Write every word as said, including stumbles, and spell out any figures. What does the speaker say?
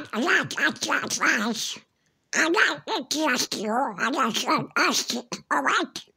like I got rice. I like to trust you, and I should ask you, what?